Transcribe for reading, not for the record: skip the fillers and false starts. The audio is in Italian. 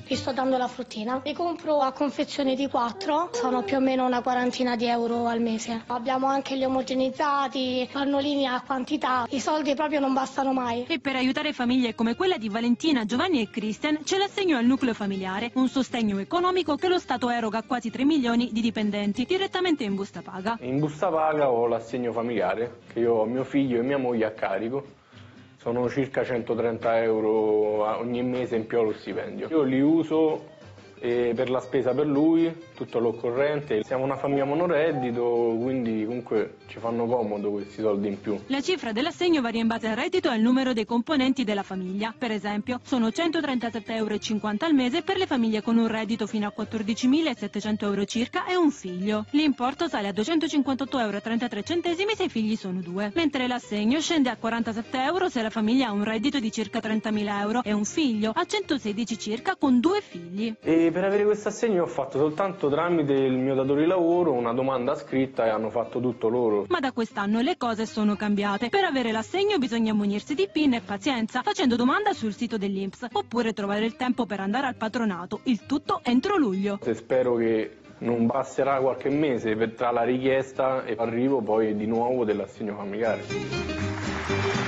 gli sto dando la fruttina. Li compro a confezione di 4, sono più o meno una quarantina di euro al mese. Abbiamo anche gli omogenizzati, pannolini a quantità, i soldi proprio non bastano mai. E per aiutare famiglie come quella di Valentina, Giovanni e Christian c'è l'assegno al nucleo familiare, un sostegno economico che lo Stato eroga a quasi 3 milioni di dipendenti direttamente in busta paga. In busta paga ho l'assegno familiare, che io ho mio figlio e mia moglie a carico. Sono circa 130 euro ogni mese in più allo stipendio. Io li uso per la spesa per lui, tutto l'occorrente. Siamo una famiglia monoreddito, quindi comunque ci fanno comodo questi soldi in più. La cifra dell'assegno varia in base al reddito e al numero dei componenti della famiglia. Per esempio, sono 137,50 euro al mese per le famiglie con un reddito fino a 14.700 euro circa e un figlio. L'importo sale a 258,33 euro se i figli sono 2, mentre l'assegno scende a 47 euro se la famiglia ha un reddito di circa 30.000 euro e un figlio, a 116 circa con 2 figli. E per avere questo assegno ho fatto soltanto tramite il mio datore di lavoro una domanda scritta e hanno fatto tutto loro. Ma da quest'anno le cose sono cambiate. Per avere l'assegno bisogna munirsi di PIN e pazienza, facendo domanda sul sito dell'INPS, oppure trovare il tempo per andare al patronato, il tutto entro luglio. Spero che non basterà qualche mese tra la richiesta e l'arrivo poi di nuovo dell'assegno familiare.